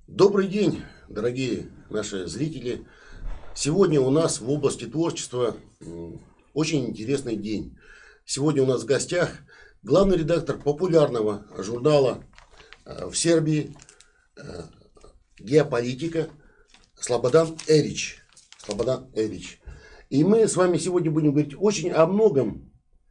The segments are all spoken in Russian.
Добрый день, дорогие наши зрители. Сегодня у нас в области творчества очень интересный день. Сегодня у нас в гостях главный редактор популярного журнала в Сербии «Геополитика» Слободан Эрич. Слободан Эрич. И мы с вами сегодня будем говорить очень о многом.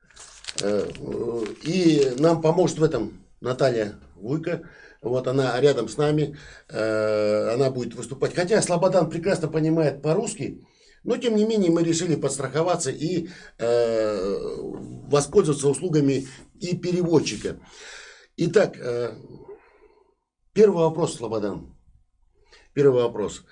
И нам поможет в этом Наталья Вуйко. Вот она рядом с нами, она будет выступать. Хотя Слободан прекрасно понимает по-русски, но тем не менее мы решили подстраховаться и воспользоваться услугами и переводчика. Итак, первый вопрос, Слободан. Первый вопрос.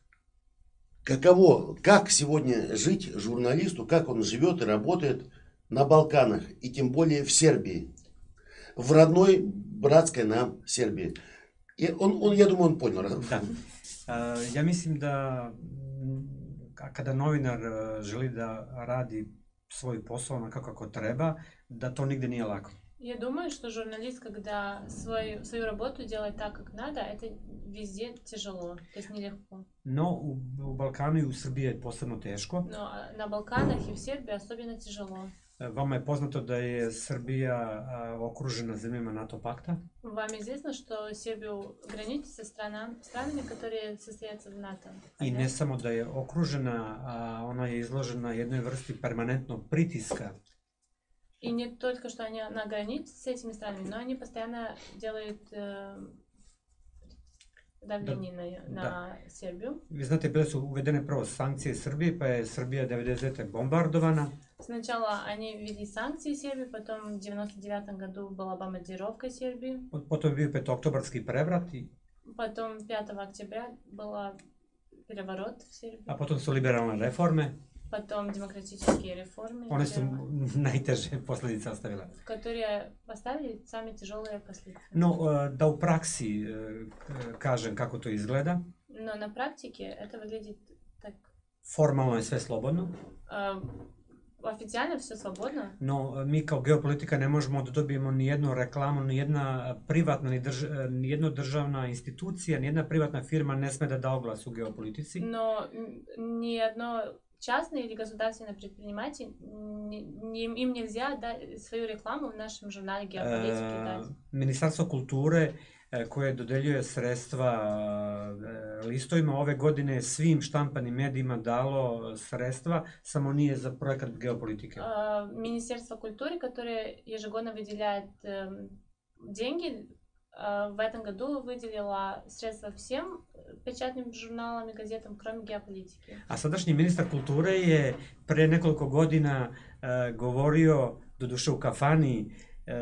Как сегодня жить журналисту, как он живет и работает на Балканах, и тем более в Сербии? В родной, братской нам Сербии. И я думаю, он понял. Da. Ja mislim da kada novinar želi da radi svoj posao onako kako treba, da to nigde nije lako. Я думаю, что журналист, когда свою работу делает так, как надо, это везде тяжело, то есть нелегко. No, u Balkanu i u Srbiji je posebno teško. Но на Балканах и в Сербии особенно тяжело. Vama je poznato da je Srbija okružena zemljama NATO pakta. Вам известно, что Сербию граничит со странами, которые состоят в НАТО. I ne samo da je okružena, ona je izložena jednoj vrsti permanentnog pritiska. И не только, что она граничит с этими странами, но они постоянно делают давление на Сербию. Vi znate, bile su uvedene prvo sankcije Srbiji, pa je Srbija 99. bombardovana. Сначала они ввели санкции Сербии, потом в 99 году была бомбардировка Сербии. Potom je bio petooktobarski prevrat, Потом 5 октября был переворот в Сербии. a potom su liberalne reforme. Потом демократические реформы, One su najteže posljedice ostavile. которые поставили самые тяжелые последствия. No, da u praksi kažem kako to izgleda. Но на практике это выглядит так. Formalno je sve slobodno. Официально все свободно. No, mi kao geopolitika ne možemo da dobijemo ni jednu reklamu, ni jedna privatna, ni jedna državna institucija, ni jedna privatna firma ne sme da da oglas u geopolitici. Но ни одно частное или государственное предприниматель, им нельзя дать свою рекламу в нашем журнале «Геополитики» дать. Ministarstvo kulture koje dodeljuje sredstva listovima ove godine svim štampanim medijima dalo sredstva, samo nije za projekat geopolitike. Министерство культуры, которое ежегодно выделяет деньги, в этом году выделила средства всем pečatnim žurnalom i gazetom, krom geopolitike. A sadašnji ministar kulture je pre nekoliko godina govorio, doduše u kafani,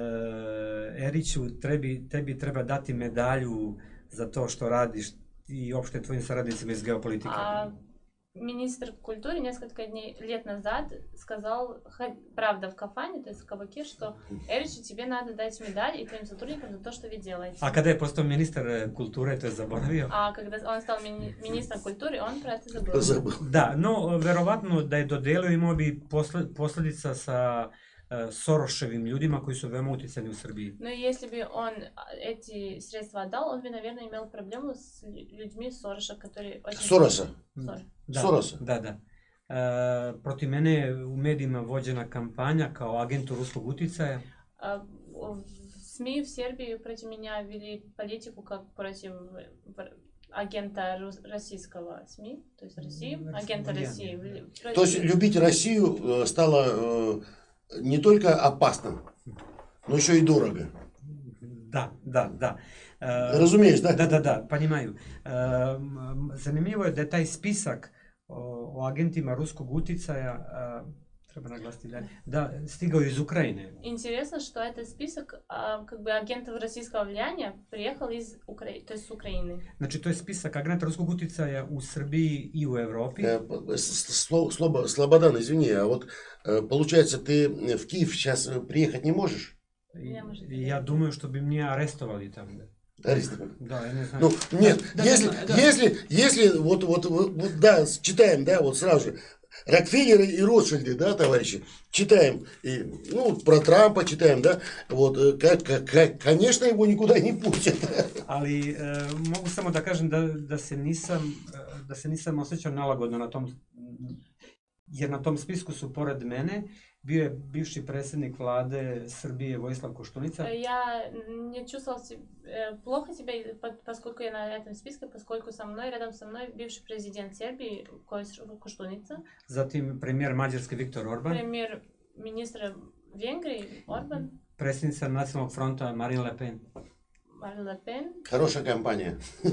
Eriću, tebi treba dati medalju za to što radiš i uopšte tvojim saradnicima iz geopolitike. Министр культуры несколько лет назад сказал, правда, в кафане, то есть в кабаке, что Эричу, тебе надо дать медаль и твоим сотрудникам за то, что вы делаете. А когда je postao ministar kulture, to je zaboravio. А когда он стал министром культуры, он про это забыл. Da, no, verovatno da je dodelio imao bi posljedica sa Soroševim ljudima koji su veoma utjecani u Srbiji. Но если бы он эти средства отдал, он бы, наверное, имел проблему с людьми Сороша, которые очень... Сороса? Da, Sorosa? Da. Protiv mene je u medijima vođena kampanja kao agentu ruskog uticaja. В СМИ в Сербии против меня вели политику как против агента российского СМИ, то есть России, агента России. То есть любить Россию стало не только опасным, но еще и дорого. Da. Razumiješ, da? Da, понимаю. Zanimljivo je da je taj spisak o agentima ruskog uticaja, treba naglasiti da stigao iz Ukrajine. Интересно, что этот список как бы агентов российского влияния приехал из Украины, то есть с Украины. Znači, to je spisak agenta ruskog uticaja u Srbiji и u Европе. Слободан, извини, а вот получается, ты в Киев сейчас приехать не можешь? Я думаю, что бы меня арестовали там. Арестовали? Да, я не знаю. Ну, нет, если, вот, да, читаем, да, вот сразу же. Рокфеллеры и Ротшильды, да, товарищи, читаем, и, ну, про Трампа читаем, да, вот, конечно, его никуда не пустят. Ali mogu samo da kažem da se nisam osjećao nalagodno na tom, jer na tom spisku su pored mene bio je bivši predsjednik vlade Srbije Vojislav Koštunica. Я не чувствовал плохо себя, поскольку я на этом списке, поскольку рядом со мной бывший президент Сербии Koštunica. Zatim premijer Mađarske Viktor Orban. Премьер-министр Венгрии Орбан. Predsjednica Nacionalnog fronta Marine Le Pen. Марин Ле Пен. Хорошая компания.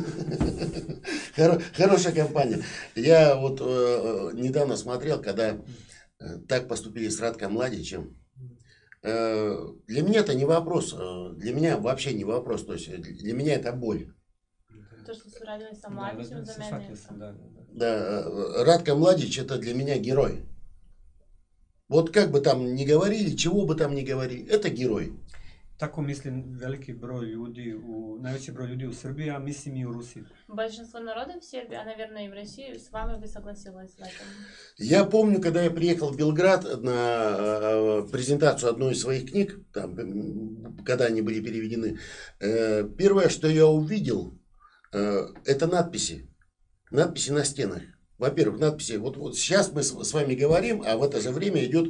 Хорошая компания. Я вот недавно смотрел, когда так поступили с Ратком Младичем. Для меня это не вопрос. Для меня вообще не вопрос. То есть для меня это боль. То, что сравнивали с Младичем, за меня. Да, Радко Младич это для меня герой. Вот как бы там ни говорили, чего бы там ни говорили, это герой. Tako mislim veliki broj ljudi, najveći broj ljudi u Srbiji, a mislim i u Rusiji. Большинство народа в Сербии, а, наверное, и в России, с вами бы согласилась в этом. Я помню, когда я приехал в Белград на презентацию одной из своих книг, там, когда они были переведены, первое, что я увидел, это надписи. Надписи на стенах. Во-первых, надписи. Вот сейчас мы с вами говорим, а в это же время идет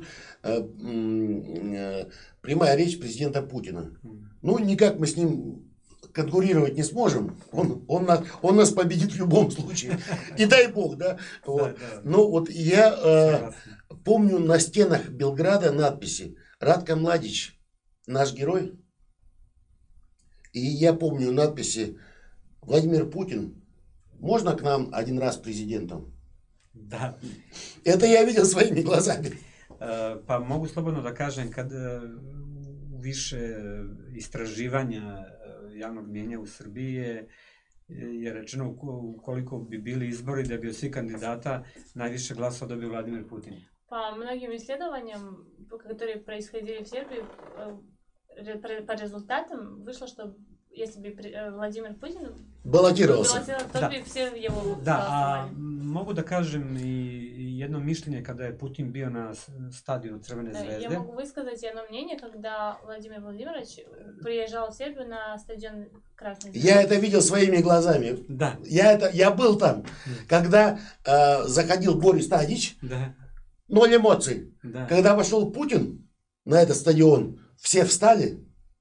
прямая речь президента Путина. Ну, никак мы с ним конкурировать не сможем. Он нас победит в любом случае. И дай бог, да? Вот. Но вот я помню на стенах Белграда надписи «Радко Младич, наш герой». И я помню надписи «Владимир Путин, можно к нам один раз президентом?» Da. Это я видел своими глазами. Pa mogu slobodno da kažem kad više istraživanja javnog mnijenja u Srbiji je rečeno ukoliko bi bili izbori da bi od svih kandidata najviše glasova dobio Vladimir Putin. По многим исследованиям, которые происходили в Сербии, по результатам вышло, что если бы Владимир Путин баллотировался, то бы все его голосовали. Mogu da kažem i jedno mišljenje kada je Putin bio na stadionu Crvene zvezde. Я могу высказать одно мнение, когда Владимир Владимирович приезжал в Сербию на стадион Красной Звезды. Я это видел своими глазами. Да. Я был там, когда заходил Борис Тадич, да. 0 эмоций. Да. Когда вошел Путин на этот стадион, все встали,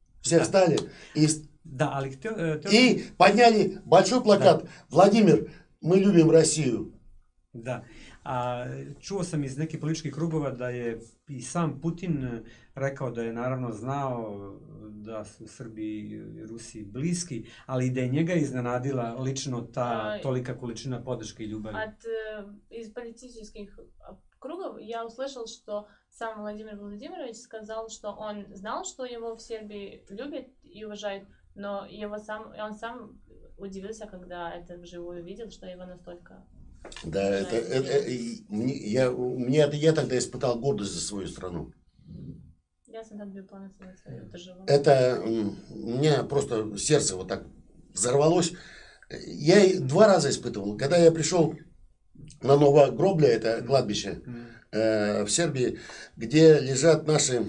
Да, и подняли большой плакат. Да. Владимир, мы любим Россию. Da, a čuo sam iz nekih političkih krugova da je i sam Putin rekao da je naravno znao da su Srbiji i Rusiji bliski, ali da je njega iznenadila lično ta tolika količina podrške i ljubavi. Из политических кругов я услышал, что сам Владимир Владимирович сказал, что он знал, что его в Сербии любят и уважают, но он сам удивился, когда это вживую видел, что его настолько... Да, я тогда испытал гордость за свою страну. Это у меня просто сердце вот так взорвалось. Я 2 раза испытывал. Когда я пришел на Новогробля, это кладбище в Сербии, где лежат наши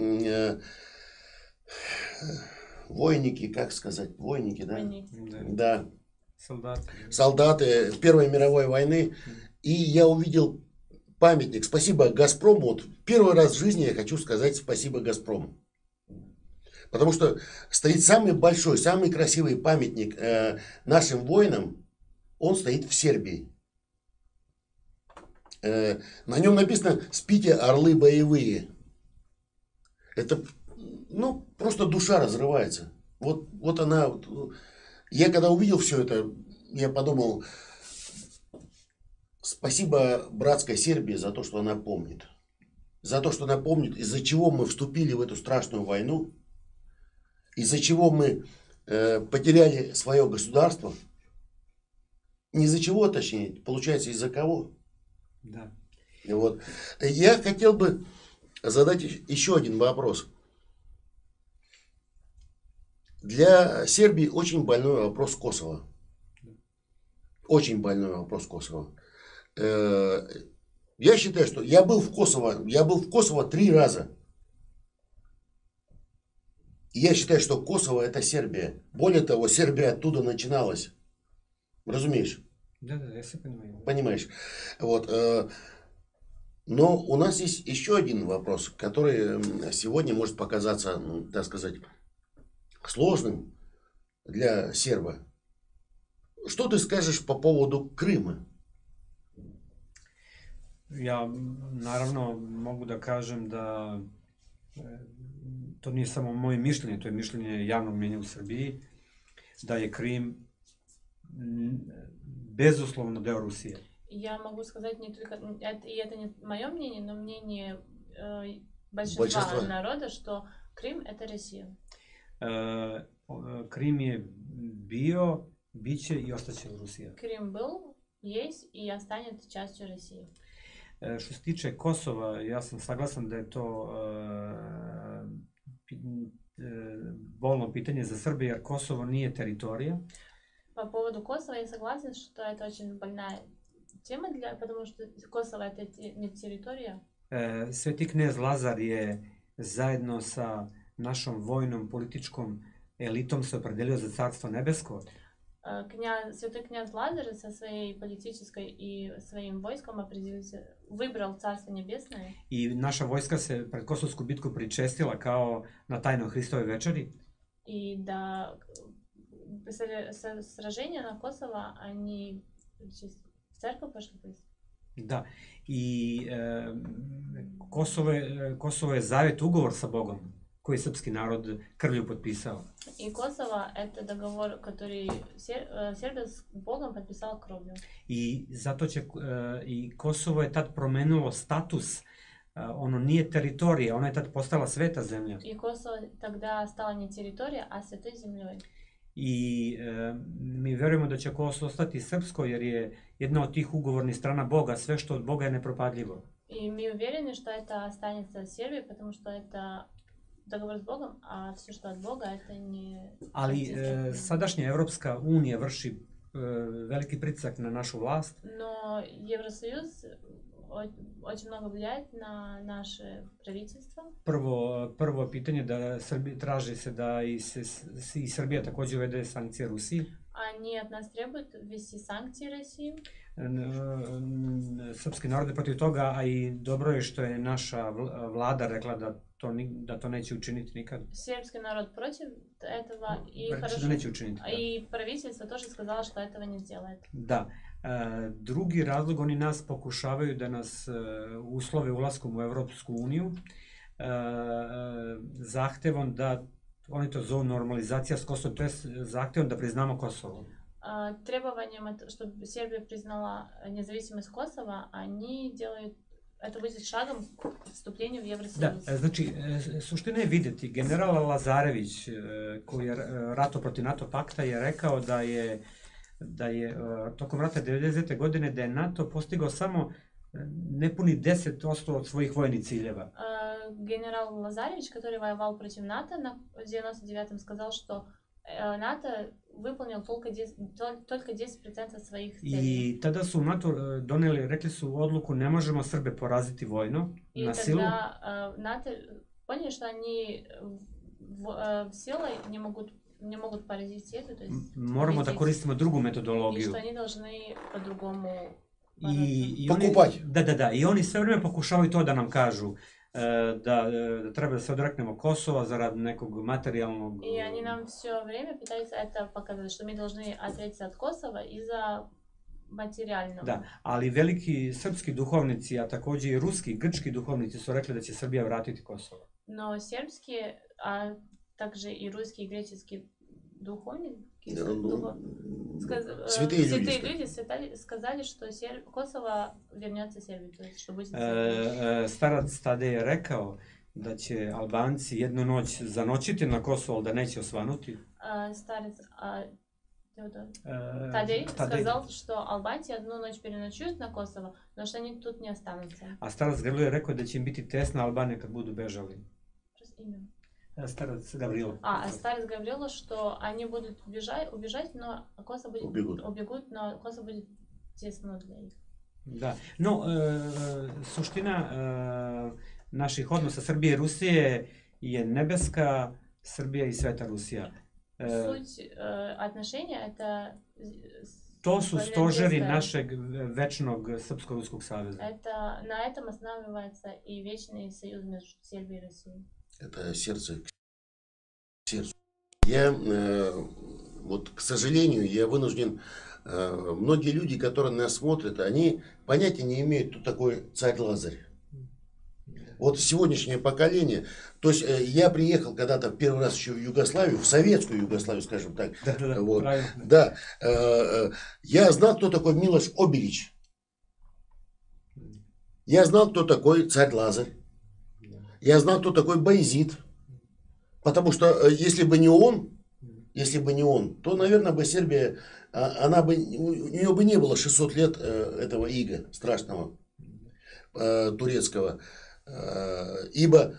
войники, как сказать, войники, да? Да. Солдаты Первой мировой войны. И я увидел памятник. Спасибо Газпрому. Вот первый раз в жизни я хочу сказать спасибо Газпрому. Потому что стоит самый большой, самый красивый памятник нашим воинам. Он стоит в Сербии. На нем написано «Спите, орлы боевые». Это, ну, просто душа разрывается. Вот она... Я когда увидел все это, я подумал, спасибо братской Сербии за то, что она помнит. За то, что она помнит, из-за чего мы вступили в эту страшную войну, из-за чего мы потеряли свое государство. Не из-за чего, точнее, получается, из-за кого. Да. Вот. Я хотел бы задать еще один вопрос. Для Сербии очень больной вопрос Косово. Очень больной вопрос Косово. Я считаю, что я был в Косово 3 раза. И я считаю, что Косово это Сербия. Более того, Сербия оттуда начиналась. Разумеешь? Да, я все понимаю. Понимаешь? Вот. Но у нас есть еще один вопрос, который сегодня может показаться, так сказать, сложным для серба. Что ты скажешь по поводу Крыма? Ja naravno mogu da kažem da to nije samo moje mišljenje, to je mišljenje javnog mnjenja u Srbiji, da je Krim безусловно deo Rusije. Я могу сказать не только, и это не мое мнение, но мнение большинства народа, что Крым это Россия. Krim je bio, bit će I ostaće Rusija. Крым был, есть и останется частью России. Što se tiče Kosova, ja sam saglasan da je to bolno pitanje za Srbiju, jer Kosovo nije teritorija. По поводу Косово я согласен, что это очень больная тема, потому что Косово это не территория. Sveti knez Lazar je zajedno sa našom vojnom političkom elitom se opredelio za Carstvo nebesko. Святой князь Лазарь со своей политической и своим войском выбрал Царство Небесное. I naša vojska se pred Kosovsku bitku pričestila kao na tajnoj Hristovoj večeri. И да, сражения на Косово, они в церковь пошли. Da. I Kosovo je zavet ugovor sa Bogom koji je srpski narod krvlju potpisao. И Косово это договор, который Сербия с Богом подписала кровью. I zato će i Kosovo je tad promenilo status, ono nije teritorija, ona je tad postala sveta zemlja. И Косово тогда стало не территорией, а святой землей. I mi verujemo da će Kosovo ostati srpsko jer je jedna od tih ugovornih strana Boga, sve što od Boga je nepropadljivo. И мы уверены, что это останется Сербией, потому что это договор с Богом, а все, что от Бога, это не... Ali sadašnja Evropska unija vrši veliki pritisak na našu vlast. Но Евросоюз очень много влияет на наше правительство. Prvo pitanje da traži se da i Srbija također uvede sankcije Rusiji. Они от нас требуют ввести санкции России. Srpski narod je protiv toga, a i dobro je što je naša vlada rekla da to neće učiniti nikad. Сербский народ против этого, и хорошо. Neće učiniti. И правительство тоже сказало, что этого не сделает. Da. Drugi razlog, oni nas pokušavaju da nas uslove ulaskom u Evropsku uniju zahtevom da, oni to zovu normalizacija s Kosovom, to je zahtevom da priznamo Kosovo. Требованием, чтобы Сербия признала независимость Косово, они делают, это будет шагом к вступлению в Евросоюз. Da, znači, suština je vidjeti, general Lazarević, koji je rato protiv NATO pakta, je rekao da je tokom rata 90. godine da je NATO postigao samo nepuni 10% od svojih vojnih ciljeva. Генерал Лазаревич, который воевал против НАТО в 99-м, сказал, что НАТО выполнил только 10% своих целей. I tada su NATO doneli, rekli su odluku, ne možemo Srbe poraziti vojno, na silu. И тогда НАТО поняли, что они силой не могут поразить Сербию, то есть moramo da koristimo drugu metodologiju. И что они должны по-другому покупать. Da. I oni sve vreme pokušavaju to da nam kažu. Da treba da se odreknemo Kosova zarad nekog materijalnog... И они нам все время пытаются это показать, что мы должны отречься от Косова из-за материального. Da, ali veliki srpski duhovnici, a također i ruski, grčki duhovnici su rekli da će Srbija vratiti Kosovo. Но сербские, а также и русские, и греческие духовники, святые люди сказали, что Kosovo вернется Сербии, то есть что будет Starac Tadej je rekao da će Albanci jednu noć zanoćiti na Kosovo, da neće osvanuti. Старец Тадей сказал, что албанцы одну ночь переночуют на Kosovo, но что они тут не останутся. A starac Gavrilo je rekao da će im biti tesna Albanija kad budu bežali. Старец Гаврила. Старец Гаврила, что они будут убежать, но Kosovo будет убегут, но Kosovo будет тесно для них. Da. No, suština naših odnosa Srbije i Rusije je nebeska Srbija i sveta Rusija. Суть отношения это To su stožeri nебесная- našeg večnog Srpsko-Ruskog saveza. Это на этом основывается и вечный союз между Сербией и Россией. Это сердце к сердцу. Я, вот, к сожалению, я вынужден, многие люди, которые нас смотрят, они понятия не имеют, кто такой царь Лазарь. Вот сегодняшнее поколение, то есть я приехал когда-то первый раз еще в Югославию, в советскую Югославию, скажем так. Да, Вот. правильно. Да, я знал, кто такой Милош Обелич. Я знал, кто такой царь Лазарь. Я знал, кто такой Баязид. Потому что если бы не он, то, наверное, бы Сербия, у нее бы не было 600 лет этого ига страшного турецкого. Ибо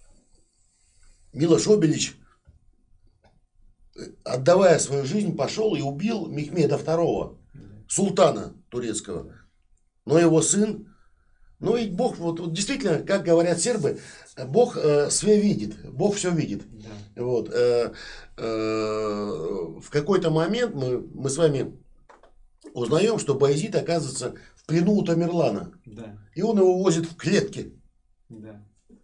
Милош Обелич, отдавая свою жизнь, пошел и убил Мехмеда II, султана турецкого. Но его сын, ну и Бог, вот действительно, как говорят сербы, Бог все видит, Бог все видит. Да. Вот, в какой-то момент мы с вами узнаем, что Баязид оказывается в плену у Тамерлана. Да. И он его возит в клетке. Да.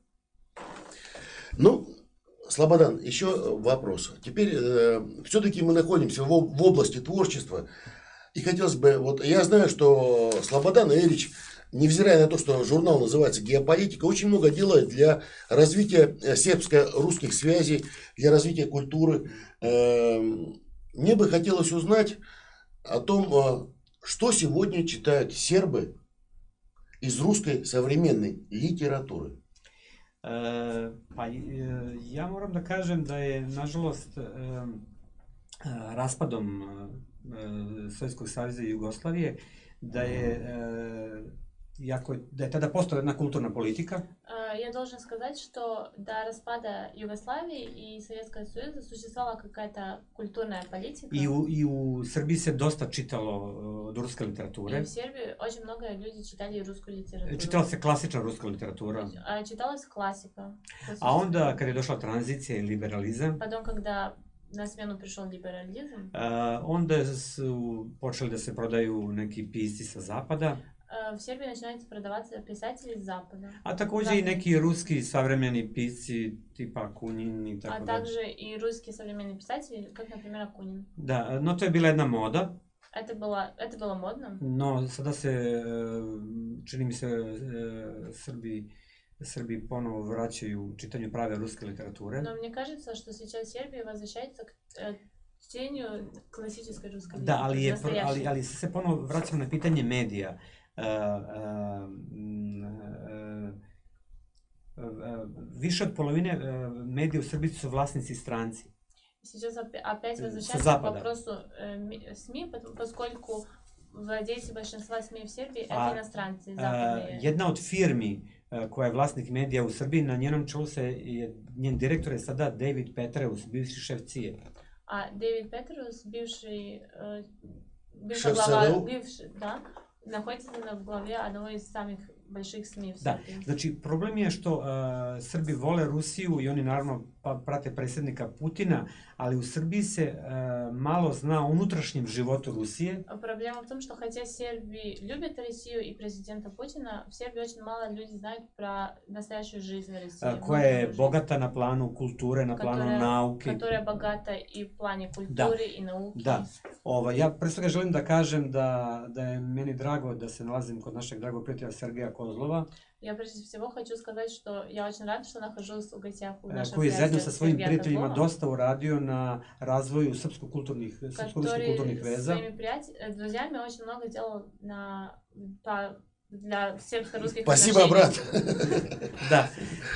Ну, Слободан, еще вопрос. Теперь все-таки мы находимся в области творчества. И хотелось бы, вот я знаю, что Слободан Эрич, невзирая на то, что журнал называется «Геополитика», очень много делает для развития сербско-русских связей, для развития культуры. Мне бы хотелось узнать о том, что сегодня читают сербы iz ruske savremenной literaturi. Pa ja moram da kažem da je, nažalost, raspadom Sovjetskog saveza i Jugoslavije, da je tada postala jedna kulturna politika. Я должен сказать, что до распада Югославии и Советского Союза существовала какая-то культурная политика. I u Srbiji se dosta čitalo od ruske literature. И в Сербии очень много людей читали русскую литературу. Čitala se klasična ruska literatura. Читалась классика. A onda, kad je došla tranzicija i liberalizam, Потом, когда на смену пришел либерализм, onda su počeli da se prodaju neki pisci sa zapada. В Сербии начинают продаваться писатели с Запада. A takođe i neki ruski savremeni pisci tipa Kunin i tako А dalje. также и русские современные писатели, как, например, Акунин. Da, no to je bila jedna moda, Это было модно. no sada se, čini mi se, Srbi ponovo vraćaju čitanju prave ruske literature. Но мне кажется, что сейчас Сербия возвращается к чтению классической русской Da, литературы. ali se ponovo vraćamo na pitanje medija. Više od polovine medija u Srbiji su vlasnici stranci. Сейчас опять С возвращаемся к Запада. вопросу СМИ, поскольку владельцы большинства СМИ в Сербии это иностранцы, западные. Jedna od firmi koja je vlasnik medija u Srbiji, na njenom čelu njen direktor je sada David Petreus, bivši šef CIA. А Дэвид Петрус, бывший Шеф глава, ЦРУ? да, находится в главе одного из самых больших СМИ в Da, Сербии. znači problem je što Srbi vole Rusiju i oni naravno prate predsjednika Putina, ali u Srbiji se malo zna o unutrašnjem životu Rusije. Проблема в том, что хотя Сербии любят Россию и президента Путина, в Сербии очень мало людей знают про настоящую жизнь России. Koja je bogata na planu kulture, na planu nauke. Которая богата и в плане культуры, и науки. Da, ja pre svega želim da kažem da je meni drago da se nalazim kod našeg dragog prijatelja Sergeja Kozlova, Я прежде всего хочу сказать, что я очень рада, что нахожусь в гостях у нашего koji je zajedno приятеля sa svojim Сергея prijateljima Козлова, dosta uradio na razvoju srpsko-ruskih kulturnih который veza. с своими друзьями очень много делал для сербско-русских Спасибо, отношений. брат. Da,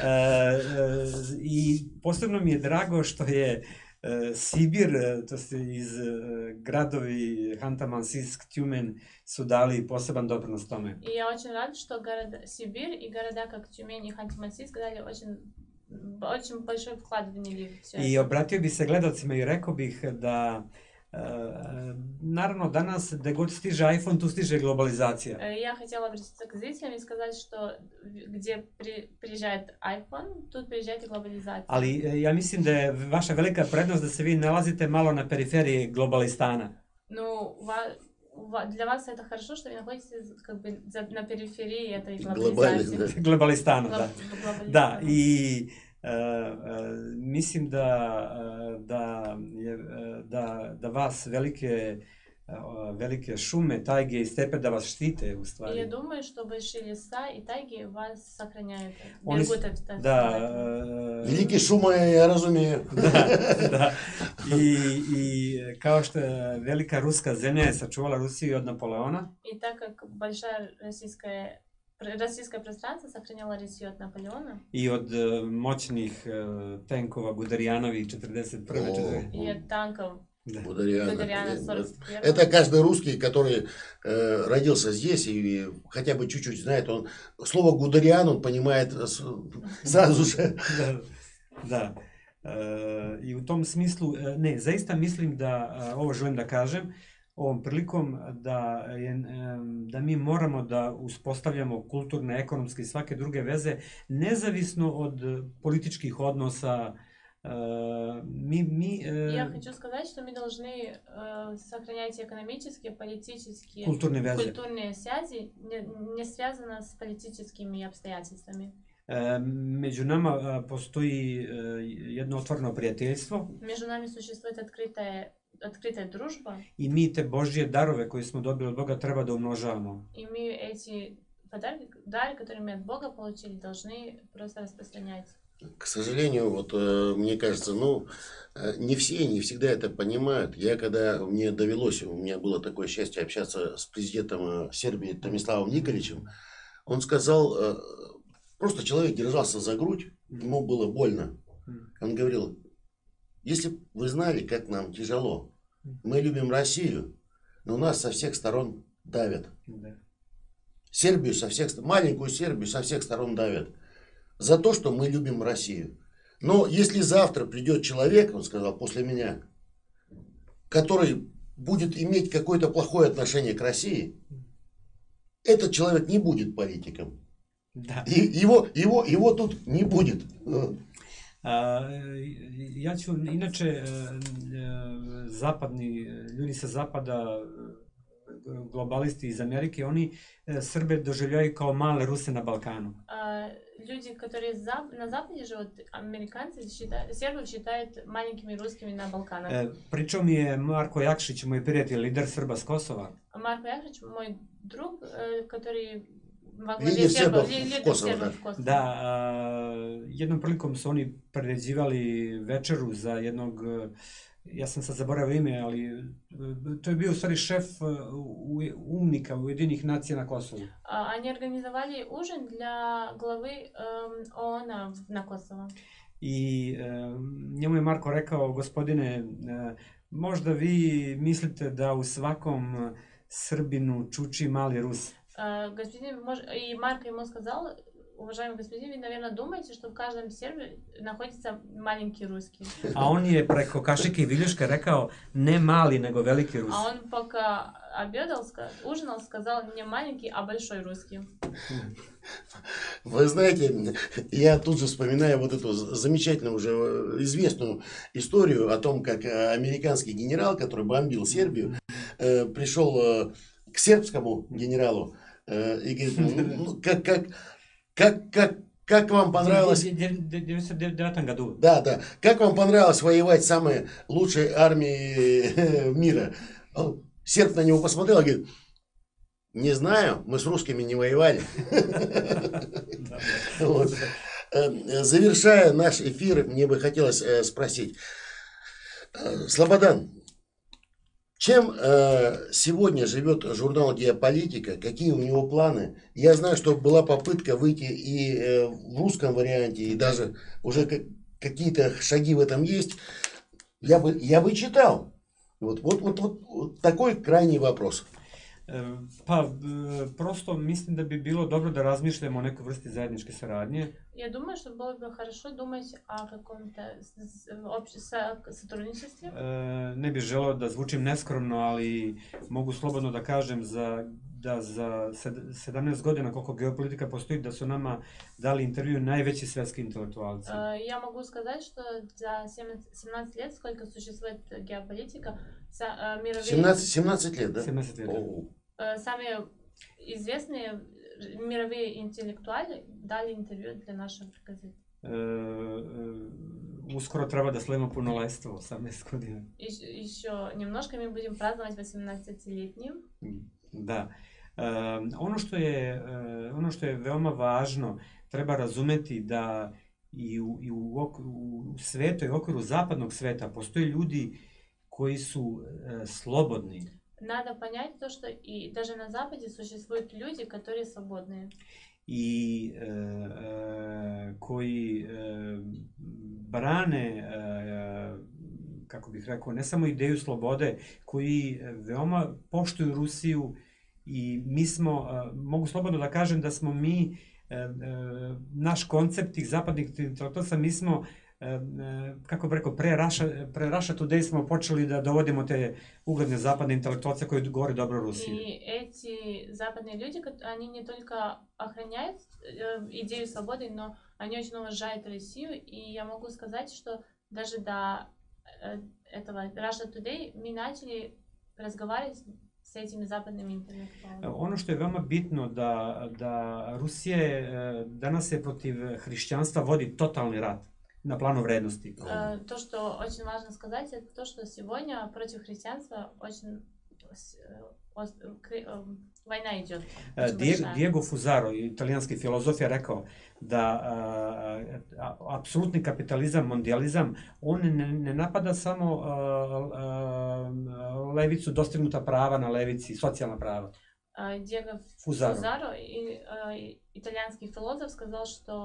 i posebno mi je drago što je Sibir, to je iz gradovi Hanta-Mansisk, Tjumen su dali poseban doprinos tome. И я очень рада, что Сибирь и города, как Тюмень и Ханты-Мансийск, дали очень большой вклад внесли в все I это. obratio bih se gledalcima i rekao bih da Naravno, danas gde god stiže iPhone, tu stiže globalizacija. Я хотела обратиться к зрителям и сказать, что где приезжает iPhone, тут приезжает и глобализация. Ali ja mislim da je vaša velika prednost da se vi nalazite malo na periferiji globalistana. Ну, для вас это хорошо, что вы находитесь как бы на периферии этой Глобальной, глобализации. Globalistanu, da. Глобализации. Da, i mislim da vas velike šume, tajge i stepe da vas štite u И я stvari. думаю, что большие леса и тайги вас сохраняют, Oni берегут su- от Da, Великий шума, я разумею. da. I kao što je velika ruska zemlja je sačuvala Rusiju od Napoleona, И так как большая российское пространство сохраняло Россию от Наполеона i od moćnih tenkova Guderianovi 41. и от танков Da. Гудериана. Гудериана 41. Это каждый русский, который родился здесь и хотя бы чуть-чуть знает, он слово Гудериан он понимает сразу же. Da, da. I u tom smislu, ne, zaista mislim da, ovo želim da kažem, ovom prilikom da mi moramo da uspostavljamo kulturne, ekonomske i svake druge veze, nezavisno od političkih odnosa. Я хочу сказать, что мы должны сохранять экономические, политические, Культурные связи, не связано с политическими обстоятельствами. Među nama postoji jedno otvoreno prijateljstvo Между нами существует открытая дружба, i mi te Božje darove koje smo dobili od Boga treba da umnožavamo. и мы эти дары, которые мы от Бога получили, должны просто распространять. К сожалению, вот мне кажется, не все, не всегда это понимают. Мне довелось, у меня было такое счастье общаться с президентом Сербии Томиславом Николичем, он сказал, просто человек держался за грудь, ему было больно. Он говорил, если бы вы знали, как нам тяжело, мы любим Россию, но нас со всех сторон давят. Сербию маленькую Сербию со всех сторон давят. За то, что мы любим Россию. Но если завтра придет человек, он сказал, после меня, который будет иметь какое-то плохое отношение к России, этот человек не будет политиком. Da. И его тут не будет. Ja ću, inače, ljudi sa zapada, globalisti iz Amerike, oni Srbe doživljaju kao male Ruse na Balkanu. Люди, которые на Западе живут, американцы, сербов считают маленькими русскими на Балканах. Pričao mi je Marko Jakšić, moj prijatelj, lider Srba s Kosova. Марко Яковлевич, мой друг, который Лидер сербов лидер в Косово, сербов в Косово. Da, jednom prilikom su oni priređivali večeru za jednog, ja sam sad zaboravio ime, ali to je bio u stvari šef umnika Ujedinjenih nacija na Kosovu. Они организовали ужин для главы ООН на Kosovo. I njemu je Marko rekao, gospodine, možda vi mislite da u svakom Srbinu čuči mali Rus. И Марко ему сказал, уважаемый господин, вы, наверное, думаете, что в каждом сербе находится маленький русский. A on je preko kašike i viljuške rekao, ne mali, nego veliki Rus. А он пока ужинал, сказал не маленький, а большой русский. Вы знаете, я тут же вспоминаю вот эту замечательную, уже известную историю о том, как американский генерал, который бомбил Сербию, пришел к сербскому генералу и говорит, как вам понравилось... В 1999 году. Да. Как вам понравилось воевать с самой лучшей армией мира? Серб на него посмотрел и говорит, не знаю, мы с русскими не воевали. Завершая наш эфир, мне бы хотелось спросить, Слободан, чем сегодня живет журнал «Геополитика», какие у него планы? Я знаю, что была попытка выйти и в русском варианте, и даже уже какие-то шаги в этом есть. Я бы читал. Вот такой крайний вопрос. Pa, prosto mislim da bi bilo dobro da razmišljamo o nekoj vrsti zajedničke saradnje. Я думаю, что было бы хорошо думать о каком-то сотрудничестве. Ne bih želeo da zvučim neskromno, ali mogu slobodno da kažem da za 17 godina koliko geopolitika postoji, da su nama dali intervju najveći svetski intelektualci. Я могу сказать, что за 17 лет, сколько существует геополитика, мировые... 17 лет, да? 17 лет, да. Самые известные мировые интеллектуалы dali интервью для наших газет. Uskoro treba da slavimo punoletstvo, 18 godina. Еще немножко мы будем праздновать 18-летним. Da. Ono što je veoma važno, treba razumeti da i u svetu i u okviru zapadnog sveta postoje ljudi koji su slobodni. Надо понять то, что и даже на Западе существуют люди, которые свободные. I koji brane, kako bih rekao, ne samo ideju slobode, koji veoma poštuju Rusiju i mi smo, mogu slobodno da kažem da smo mi, naš koncept tih zapadnih intelektualaca, mi smo, kako bih rekao, pre Russia Today smo počeli da dovodimo te ugledne zapadne intelektualce koji govore dobro Rusiji. И эти западные люди, они не только охраняют идею свободы, но они очень уважают Россию. И я могу сказать, что даже до этого Russia Today мы начали разговаривать с этими западными интеллектуалами. Ono što je veoma bitno da Rusija danas se protiv hrišćanstva vodi totalni rat на плану вредности. То, что очень важно сказать, это то, что сегодня против христианства очень война идет. Diego Fusaro, italijanski filozof, je rekao da apsolutni kapitalizam, mondializam, on ne napada samo levicu, dostignuta prava na levici, socijalna prava. Диего Фузаро, итальянский философ, сказал,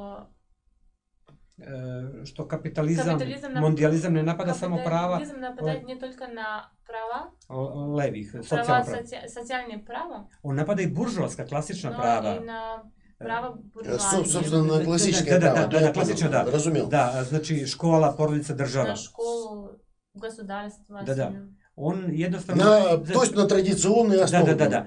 što kapitalizam, mondializam ne napada samo prava. Kapitalizam нападает не только на права, levih, права, социальные права. On napada i buržoaska, klasična prava. Но и на права буржуазии. Собственно, на классическое право. Да, классично, да. Разумел. Да, znači škola, porodica, država. На школу, государство. Да. Он jednostavno... То есть на традиционные основы. Da.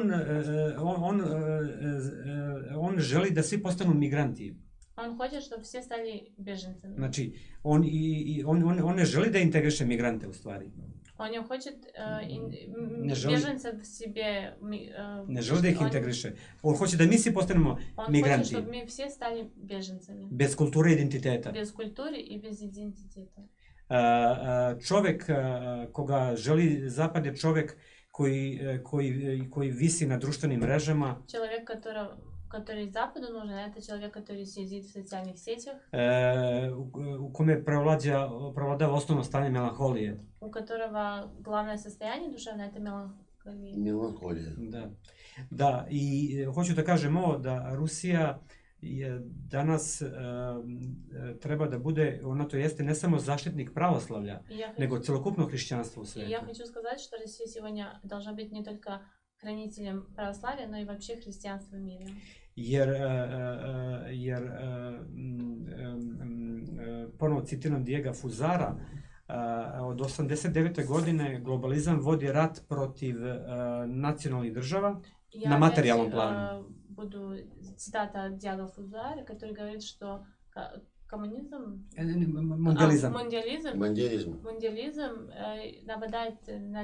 On želi da svi postanu migranti. Он хочет, чтобы все стали беженцами. Znači, on ne želi da integriše migrante u stvari. Он не хочет беженцев в себе. Ne želi da ih integriše. On hoće da mi svi postanemo migranti. Он хочет, чтобы мы все стали беженцами. Bez kulture i identiteta. Без культуры и без идентитета. Čovjek koga želi zapad je čovjek koji visi na društvenim mrežama. Человек, который Западу нужен, это человек, который сидит в социальных сетях. U kome prevladava osnovno stanje melanholije. У которого главное состояние душевное это меланхолия. Меланхолия. Da, i hoću da kažem ovo, da Rusija danas treba da bude, ona to jeste ne samo zaštitnik pravoslavlja, nego celokupno hrišćanstvo u svijetu. Я хочу сказать, что Россия сегодня должна быть не только хранителем православия, но и вообще христианства в мире. Jer ponovo citiram Diega Fuzara, od 89. godine globalizam vodi rat protiv nacionalnih država na materijalnom planu. Буду цитата Диего Фузара, который говорит, что коммунизм, мондиализм нападает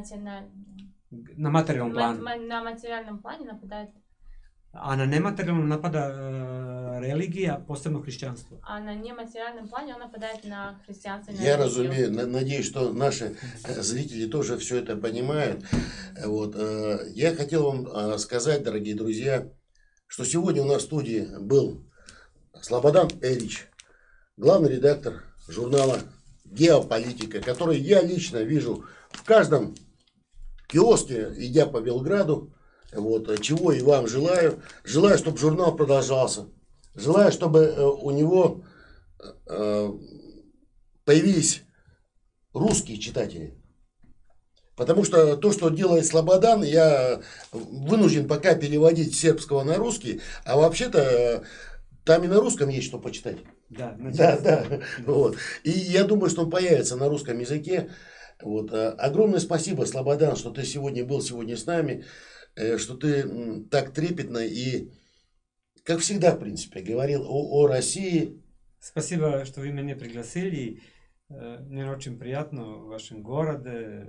на материалном плане. На материальном плане нападает. A na nematerijalnom napada religija, posebno hrišćanstvo. А на нематериальном плане он нападает на христианство. Я разумею, надеюсь, что наши зрители тоже все это понимают. Вот. Я хотел вам сказать, дорогие друзья, что сегодня у нас в студии был Слободан Эрич, главный редактор журнала «Геополитика», который я лично вижу в каждом киоске, идя по Белграду. Вот, чего и вам желаю. Желаю, чтобы журнал продолжался. Желаю, чтобы у него появились русские читатели. Потому что то, что делает Слободан, я вынужден пока переводить с сербского на русский, а вообще-то там и на русском есть что почитать. Да, Да. Вот. И я думаю, что он появится на русском языке. Вот. Огромное спасибо, Слободан, что ты сегодня был сегодня с нами, что ты так трепетно и, как всегда, в принципе, говорил о России. Спасибо, что вы меня пригласили. Мне очень приятно в вашем городе.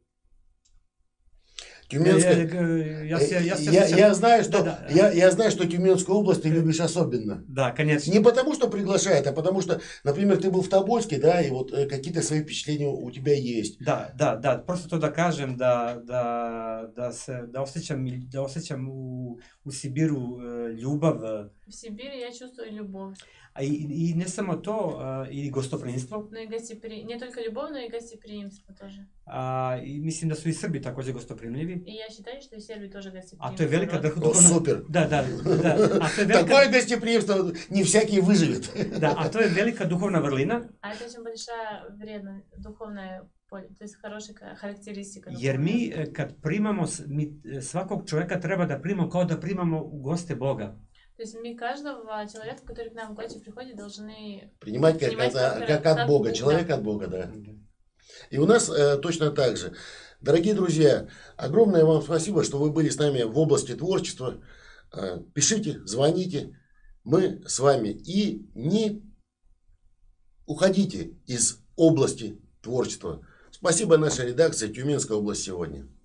Тюменская... Я знаю, что Тюменскую область ты любишь особенно. Да, конечно. Не потому, что приглашают, а потому что, например, ты был в Тобольске, да, и вот какие-то свои впечатления у тебя есть. Да. Просто то да кажем, да осjećam u Sibiru ljubav. В Сибири я чувствую любовь. I ne samo to, i gostoprimstvo. Но и не только любовь, но и гостеприимство тоже. I mislim da su i Srbi također gostoprimljivi. И я считаю, что и серби тоже гостеприимство. A to je velika Супер. Да. Такое гостеприимство не всякий выживет. Да, a to je velika duhovna vrlina. А это очень большая вредная духовная, то есть хорошая характеристика. Jer mi kad primamo, mi svakog čovjeka treba da primamo kao da primamo u goste Boga. То есть мы каждого человека, который к нам в гости приходит, должны принимать как от Бога, человек от Бога, да. И у нас точно так же. Дорогие друзья, огромное вам спасибо, что вы были с нами в области творчества. Пишите, звоните, мы с вами. И не уходите из области творчества. Спасибо нашей редакции «Тюменская область сегодня».